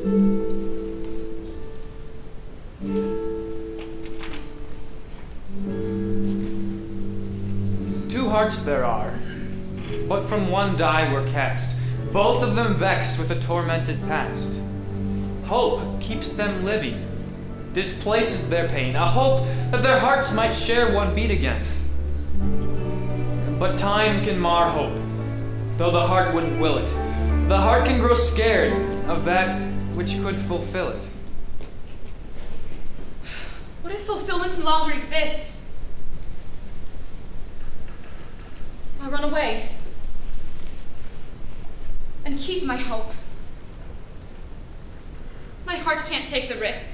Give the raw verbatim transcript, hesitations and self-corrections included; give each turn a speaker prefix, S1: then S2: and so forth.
S1: Two hearts there are, but from one die were cast, both of them vexed with a tormented past. Hope keeps them living, displaces their pain, a hope that their hearts might share one beat again. But time can mar hope, though the heart wouldn't will it. The heart can grow scared of that which could fulfill it.
S2: What if fulfillment no longer exists? I run away and keep my hope. My heart can't take the risk.